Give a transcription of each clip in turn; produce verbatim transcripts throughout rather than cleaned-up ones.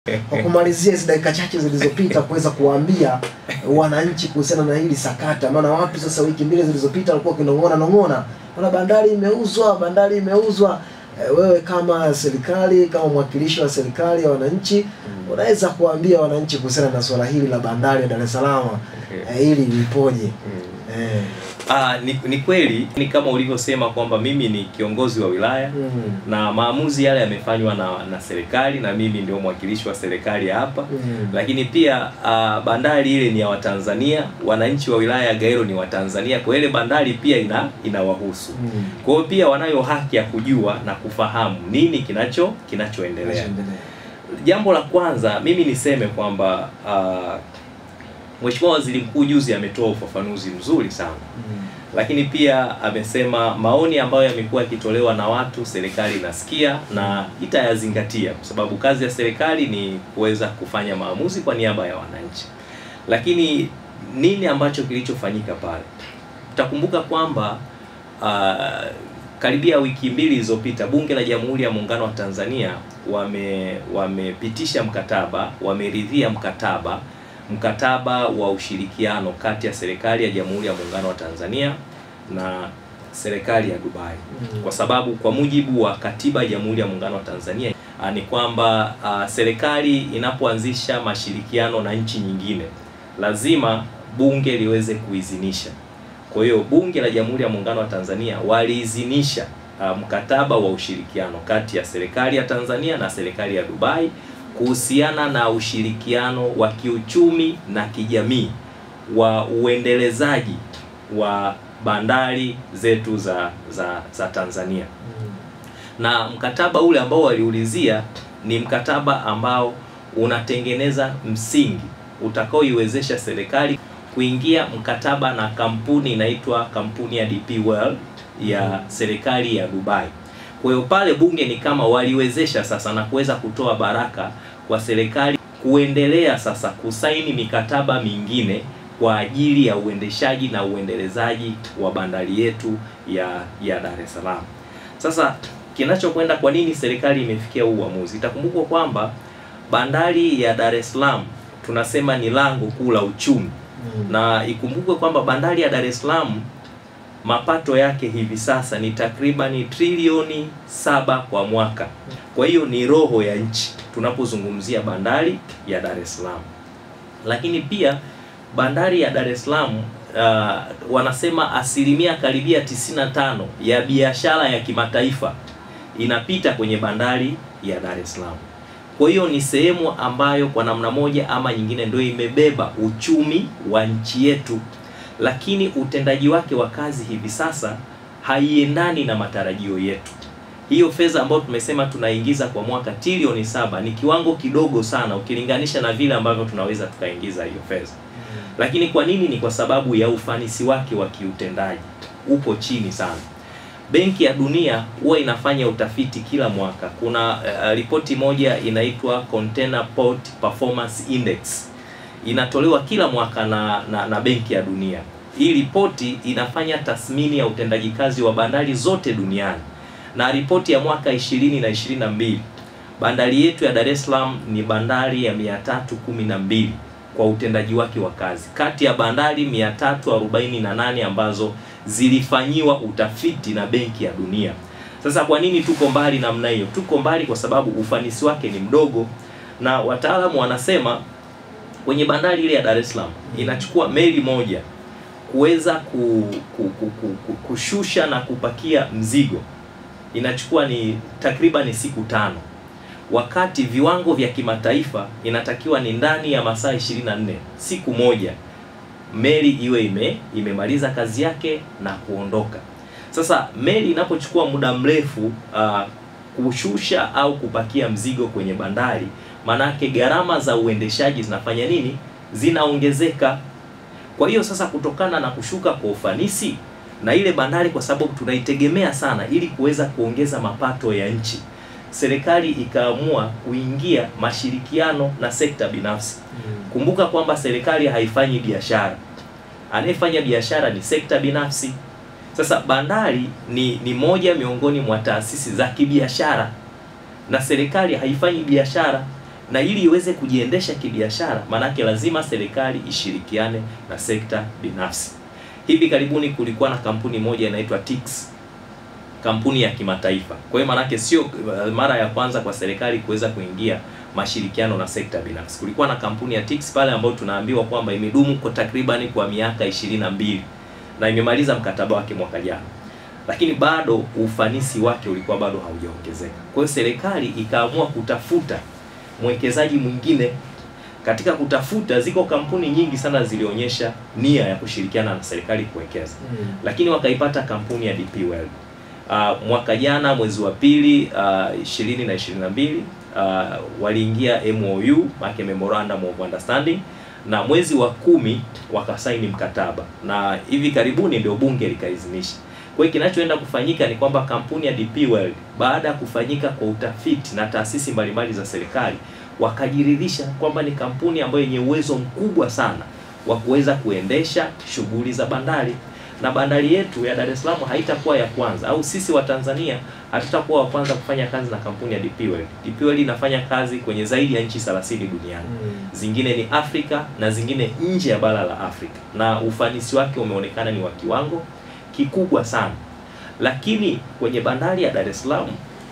Kwa kumalizia hizo dakika chache zilizopita kuweza kuwaambia wananchi kuhusiana na hili sakata, maana watu sasa wiki mbili zilizopita walikuwa kinongona nongona, kuna bandari imeuzwa, bandari imeuzwa. E, wewe kama serikali, kama mwakilishi wa serikali ya wananchi, mm. unaweza kuambia wananchi kuhusiana na swala hili la bandari ya Dar es Salaam, okay. e, hili lipoje? Mm. E. Ah, ni, ni kweli ni kama ulivyosema kwamba mimi ni kiongozi wa wilaya mm. na maamuzi yale yamefanywa na, na serikali na mimi ndio mwakilishi wa serikali hapa mm. lakini pia uh, bandari ile ni ya Watanzania, wananchi wa wilaya ya Gairo ni Watanzania, kwa ile bandari pia ina inawahusu. Mm. Kwa hiyo pia wanayo haki ya kujua na kufahamu nini kinacho kinachoendelea. Jambo la kwanza mimi niseme kwamba uh, Mheshimiwa Waziri Mkuu juzi ametoa ufafanuzi mzuri sana. Mm. Lakini pia amesema maoni ambayo yamekuwa yakitolewa na watu serikali inasikia na itayazingatia, kwa sababu kazi ya serikali ni kuweza kufanya maamuzi kwa niaba ya wananchi. Lakini nini ambacho kilichofanyika pale? Utakumbuka kwamba uh, karibia wiki mbili zilizopita Bunge la Jamhuri ya Muungano wa Tanzania wame wamepitisha mkataba, wameridhia mkataba mkataba wa ushirikiano kati ya serikali ya Jamhuri ya Muungano wa Tanzania na serikali ya Dubai. Mm. Kwa sababu kwa mujibu wa katiba ya Jamhuri ya Muungano wa Tanzania ni kwamba uh, serikali inapoanzisha mashirikiano na nchi nyingine lazima bunge liweze kuidhinisha. Kwa hiyo Bunge la Jamhuri ya Muungano wa Tanzania waliidhinisha uh, mkataba wa ushirikiano kati ya serikali ya Tanzania na serikali ya Dubai kuhusiana na ushirikiano wa kiuchumi na kijamii wa uendelezaji wa bandari zetu za za, za Tanzania. Mm. Na mkataba ule ambao waliulizia ni mkataba ambao unatengeneza msingi utakaoiwezesha serikali kuingia mkataba na kampuni inaitwa kampuni ya D P World ya mm. serikali ya Dubai. Kwa hiyo pale bunge ni kama waliwezesha sasa na kuweza kutoa baraka kwa serikali kuendelea sasa kusaini mikataba mingine kwa ajili ya uendeshaji na uendelezaji wa bandari yetu ya ya Dar es Salaam. Sasa kinachokwenda, kwa nini serikali imefikia huu uamuzi? Itakumbukwa kwamba bandari ya Dar es Salaam tunasema ni lango kuu la uchumi. Mm. Na ikumbukwe kwamba bandari ya Dar es Salaam mapato yake hivi sasa ni takribani trilioni saba kwa mwaka. Kwa hiyo ni roho ya nchi tunapozungumzia bandari ya Dar es Salaam. Lakini pia bandari ya Dar es Salaam uh, wanasema asilimia karibia tisini na tano ya biashara ya kimataifa inapita kwenye bandari ya Dar es Salaam. Kwa hiyo ni sehemu ambayo kwa namna moja ama nyingine ndio imebeba uchumi wa nchi yetu. Lakini utendaji wake wa kazi hivi sasa haiendani na matarajio yetu. Hiyo fedha ambayo tumesema tunaingiza kwa mwaka trilioni saba ni kiwango kidogo sana ukilinganisha na vile ambavyo tunaweza tukaingiza hiyo fedha. Mm. Lakini kwa nini? Ni kwa sababu ya ufanisi wake wa kiutendaji upo chini sana. Benki ya Dunia huwa inafanya utafiti kila mwaka. Kuna uh, ripoti moja inaitwa Container Port Performance Index. Inatolewa kila mwaka na, na, na Benki ya Dunia. Hii ripoti inafanya tathmini ya utendaji kazi wa bandari zote duniani. Na ripoti ya mwaka ishirini na ishirini na mbili, bandari yetu ya Dar es Salaam ni bandari ya mia tatu kumi na mbili kwa utendaji wake wa kazi, kati ya bandari mia tatu arobaini na nane ambazo zilifanyiwa utafiti na Benki ya Dunia. Sasa kwa nini tuko mbali namna hiyo? Tuko mbali kwa sababu ufanisi wake ni mdogo, na wataalamu wanasema kwenye bandari ile ya Dar es Salaam inachukua meli moja kuweza ku, ku, ku, ku, ku, kushusha na kupakia mzigo inachukua ni takriban siku tano, wakati viwango vya kimataifa inatakiwa ni ndani ya masaa ishirini na nne, siku moja meli iwe ime imemaliza kazi yake na kuondoka. Sasa meli inapochukua muda mrefu uh, kushusha au kupakia mzigo kwenye bandari, manake gharama za uendeshaji zinafanya nini? Zinaongezeka. Kwa hiyo sasa, kutokana na kushuka kwa ufanisi na ile bandari, kwa sababu tunaitegemea sana ili kuweza kuongeza mapato ya nchi, serikali ikaamua kuingia mashirikiano na sekta binafsi. Mm. Kumbuka kwamba serikali haifanyi biashara, anayefanya biashara ni sekta binafsi. Sasa bandari ni, ni moja miongoni mwa taasisi za kibiashara na serikali haifanyi biashara. na ili iweze kujiendesha kibiashara, manake lazima serikali ishirikiane na sekta binafsi. Hivi karibuni kulikuwa na kampuni moja inaitwa 𝗕𝗔𝗡𝗏𝗏, kampuni ya kimataifa. Kwa hiyo manake sio mara ya kwanza kwa serikali kuweza kuingia mashirikiano na sekta binafsi. Kulikuwa na kampuni ya 𝗕𝗔𝗡𝗏𝗏 pale ambayo tunaambiwa kwamba imedumu kwa takribani kwa miaka ishirini na mbili na imemaliza mkataba wake mwaka jana, lakini bado ufanisi wake ulikuwa bado haujaongezeka. Kwa hiyo serikali ikaamua kutafuta mwekezaji mwingine. Katika kutafuta, ziko kampuni nyingi sana zilionyesha nia ya kushirikiana na serikali kuwekeza, mm. lakini wakaipata kampuni ya D P World. Uh, mwaka jana mwezi wa pili uh, ishirini na ishirini na mbili uh, waliingia M O U, make memorandum of understanding, na mwezi wa kumi wakasaini mkataba, na hivi karibuni ndio bunge likaidhinisha. Kwa hiyo kinachoenda kufanyika ni kwamba kampuni ya D P World, baada ya kufanyika kwa utafiti na taasisi mbalimbali za serikali, wakajiridhisha kwamba ni kampuni ambayo yenye uwezo mkubwa sana wa kuweza kuendesha shughuli za bandari. Na bandari yetu ya Dar es Salaam haitakuwa ya kwanza, au sisi wa Tanzania hatutakuwa wa kwanza kufanya kazi na kampuni ya D P World. D P World inafanya kazi kwenye zaidi ya nchi thelathini duniani. Mm. Zingine ni Afrika na zingine nje ya bara la Afrika. Na ufanisi wake umeonekana ni wa kiwango kikubwa sana. Lakini kwenye bandari ya Dar es Salaam,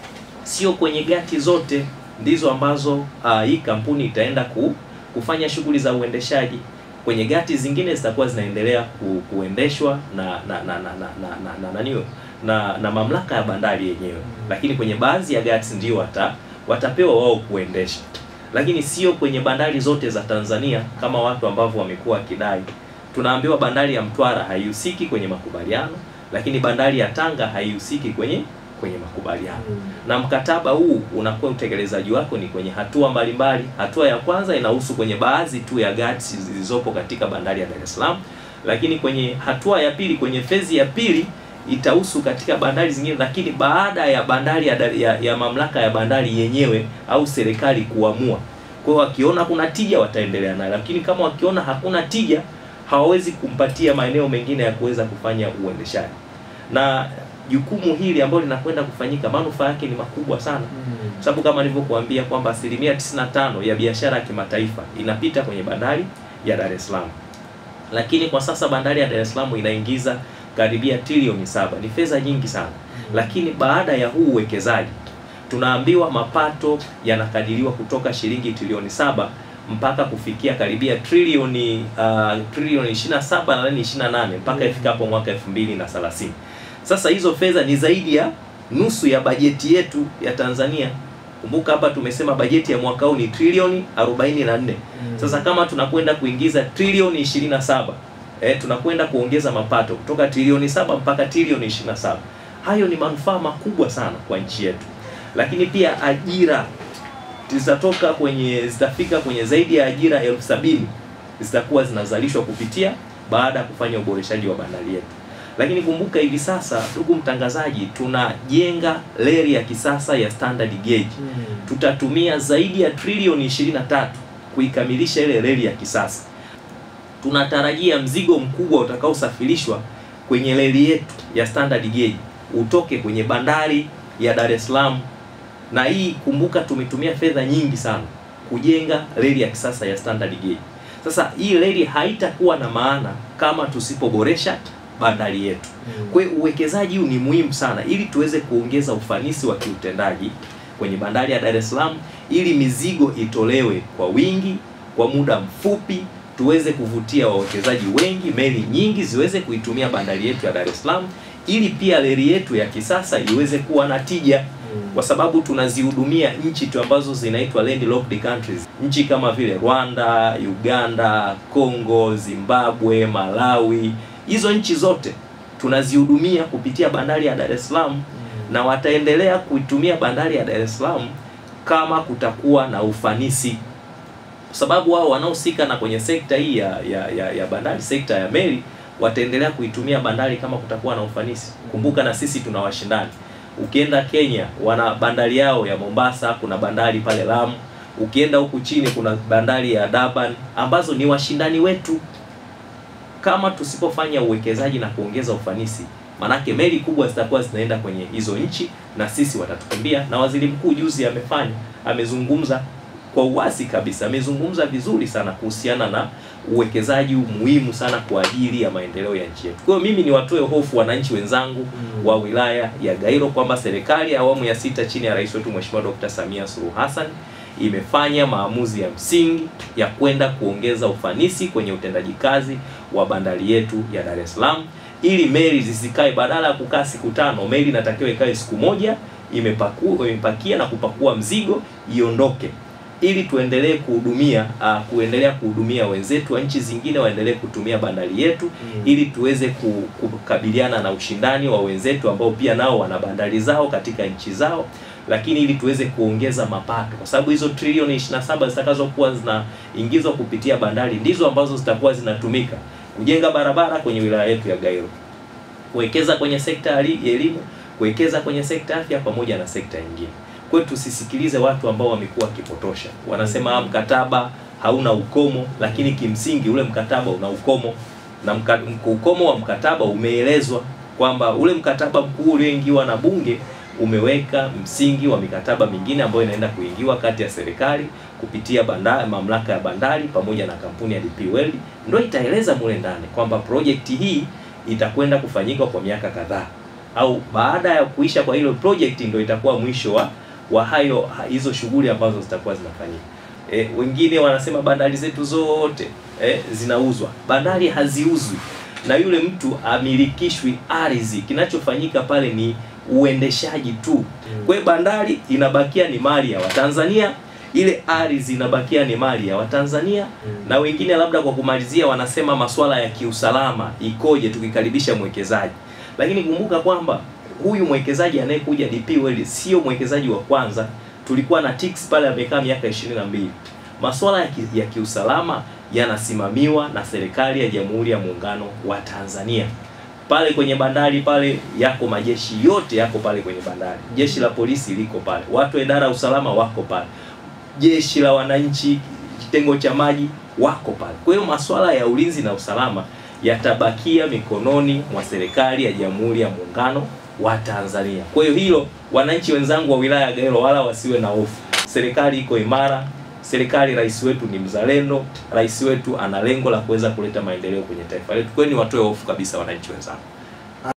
sio kwenye gati zote ndizo ambazo uh, hii kampuni itaenda ku, kufanya shughuli za uendeshaji. Kwenye gati zingine zitakuwa zinaendelea ku, kuendeshwa na na na na na na na, na, na, na mamlaka ya bandari yenyewe. Lakini kwenye baadhi ya gati ndio wata, watapewa wao kuendesha. Lakini sio kwenye bandari zote za Tanzania kama watu ambao wamekuwa kidai. Tunaambiwa bandari ya Mtwara haihusiki kwenye makubaliano, lakini bandari ya Tanga haihusiki kwenye kwenye makubaliano. Mm. Na mkataba huu unakuwa utekelezaji wako ni kwenye hatua mbalimbali. Hatua ya kwanza inahusu kwenye baadhi tu ya gati zilizopo katika bandari ya Dar es Salaam, lakini kwenye hatua ya pili, kwenye fezi ya pili, itahusu katika bandari zingine, lakini baada ya bandari ya, ya, ya mamlaka ya bandari yenyewe au serikali kuamua. Kwa hiyo wakiona kuna tija wataendelea nayo, lakini kama wakiona hakuna tija hawawezi kumpatia maeneo mengine ya kuweza kufanya uendeshaji. Na jukumu hili ambalo linakwenda kufanyika, manufaa yake ni makubwa sana. Mm. Sababu kama nilivyokuambia kwamba asilimia tisini na tano ya biashara ya kimataifa inapita kwenye bandari ya Dar es Salaam. Lakini kwa sasa bandari ya Dar es Salaam inaingiza karibia trilioni saba. Ni fedha nyingi sana. Mm. Lakini baada ya huu uwekezaji, tunaambiwa mapato yanakadiriwa kutoka shilingi trilioni saba mpaka kufikia karibia trilioni uh, trilioni ishirini na saba na ishirini na nane mpaka ifikapo mwaka elfu mbili na thelathini. Sasa hizo fedha ni zaidi ya nusu ya bajeti yetu ya Tanzania. Kumbuka hapa tumesema bajeti ya mwaka huu ni trilioni arobaini na nne. Mm. Sasa kama tunakwenda kuingiza trilioni ishirini na saba, eh, tunakwenda kuongeza mapato kutoka trilioni saba mpaka trilioni ishirini na saba. Hayo ni manufaa makubwa sana kwa nchi yetu. Lakini pia ajira zitatoka kwenye zitafika kwenye zaidi ya ajira elfu sabini zitakuwa zinazalishwa kupitia baada ya kufanya uboreshaji wa bandari yetu. Lakini kumbuka hivi sasa, ndugu mtangazaji, tunajenga reli ya kisasa ya standard gauge. Mm. Tutatumia zaidi ya trilioni ishirini na tatu kuikamilisha ile reli ya kisasa. Tunatarajia mzigo mkubwa utakaosafirishwa kwenye reli yetu ya standard gauge utoke kwenye bandari ya Dar es Salaam. Na hii kumbuka tumetumia fedha nyingi sana kujenga reli ya kisasa ya standard gauge. Sasa hii reli haitakuwa na maana kama tusipoboresha bandari yetu. Mm. Kwa hiyo uwekezaji huu ni muhimu sana ili tuweze kuongeza ufanisi wa kiutendaji kwenye bandari ya Dar es Salaam, ili mizigo itolewe kwa wingi, kwa muda mfupi, tuweze kuvutia wawekezaji wengi, meli nyingi ziweze kuitumia bandari yetu ya Dar es Salaam, ili pia reli yetu ya kisasa iweze kuwa na tija. Mm. Kwa sababu tunazihudumia nchi tu ambazo zinaitwa landlocked countries. Nchi kama vile Rwanda, Uganda, Kongo, Zimbabwe, Malawi. Hizo nchi zote tunazihudumia kupitia bandari ya Dar es Salaam. Mm. Na wataendelea kuitumia bandari ya Dar es Salaam kama kutakuwa na ufanisi. Kwa sababu wao wanaohusika na kwenye sekta hii ya, ya, ya, ya bandari, sekta ya meli, wataendelea kuitumia bandari kama kutakuwa na ufanisi. Kumbuka na sisi tuna washindani. Ukienda Kenya wana bandari yao ya Mombasa, kuna bandari pale Lamu. Ukienda huku chini kuna bandari ya Durban, ambazo ni washindani wetu. Kama tusipofanya uwekezaji na kuongeza ufanisi, manake meli kubwa zitakuwa zinaenda kwenye hizo nchi na sisi watatukimbia. Na waziri mkuu juzi amefanya amezungumza kwa uwazi kabisa amezungumza vizuri sana kuhusiana na uwekezaji muhimu sana kwa ajili ya maendeleo ya nchi yetu. Kwa hiyo mimi niwatoe hofu wananchi wenzangu mm. wa wilaya ya Gairo kwamba serikali ya awamu ya sita chini ya rais wetu Mheshimiwa Daktari Samia Suluhu Hassan imefanya maamuzi ya msingi ya kwenda kuongeza ufanisi kwenye utendaji kazi wa bandari yetu ya Dar es Salaam, ili meli zisikae, badala ya kukaa siku tano, meli inatakiwa ikae siku moja imepakua, imepakia na kupakua mzigo iondoke, ili tuendelee kuhudumia uh, kuendelea kuhudumia wenzetu wa nchi zingine waendelee kutumia bandari yetu mm. ili tuweze kukabiliana na ushindani wa wenzetu ambao pia nao wana bandari zao katika nchi zao, lakini ili tuweze kuongeza mapato, kwa sababu hizo trilioni ishirini na saba zitakazokuwa zinaingizwa kupitia bandari ndizo ambazo zitakuwa zinatumika kujenga barabara kwenye wilaya yetu ya Gairo, kuwekeza kwenye sekta ya elimu, kuwekeza kwenye sekta ya afya pamoja na sekta nyingine. Kwa hiyo tusisikilize watu ambao wamekuwa wakipotosha. Wanasema mkataba hauna ukomo, lakini kimsingi ule mkataba una ukomo, na mka, ukomo wa mkataba umeelezwa kwamba ule mkataba mkuu ulioingiwa na bunge umeweka msingi wa mikataba mingine ambayo inaenda kuingiwa kati ya serikali kupitia bandari, mamlaka ya bandari pamoja na kampuni ya D P World, ndio itaeleza mule ndani kwamba projekti hii itakwenda kufanyika kwa miaka kadhaa, au baada ya kuisha kwa hilo project ndio itakuwa mwisho wa wa hayo hizo shughuli ambazo zitakuwa zinafanyika. E, wengine wanasema bandari zetu zote e, zinauzwa. Bandari haziuzwi na yule mtu amilikishwi ardhi. Kinachofanyika pale ni uendeshaji tu. Kwa hiyo bandari inabakia ni mali ya Watanzania, ile ardhi inabakia ni mali ya Watanzania. Na wengine labda kwa kumalizia wanasema masuala ya kiusalama ikoje tukikaribisha mwekezaji. Lakini kumbuka kwamba huyu mwekezaji anayekuja D P World sio mwekezaji wa kwanza. Tulikuwa na T I C S pale amekaa miaka ishirini na mbili. Masuala ya, ki, ya kiusalama yanasimamiwa na serikali ya Jamhuri ya Muungano wa Tanzania. Pale kwenye bandari pale yako majeshi yote yako pale kwenye bandari. Jeshi la polisi liko pale. Watu wa idara ya usalama wako pale. Jeshi la wananchi, kitengo cha maji wako pale. Kwa hiyo masuala ya ulinzi na usalama yatabakia mikononi mwa serikali ya Jamhuri ya Muungano wa Tanzania. Kwa hiyo hilo wananchi wenzangu wa wilaya ya Gairo wala wasiwe na hofu. Serikali iko imara. Serikali, rais wetu ni mzalendo. Rais wetu ana lengo la kuweza kuleta maendeleo kwenye taifa letu. Kwa hiyo ni watoe hofu kabisa wananchi wenzangu.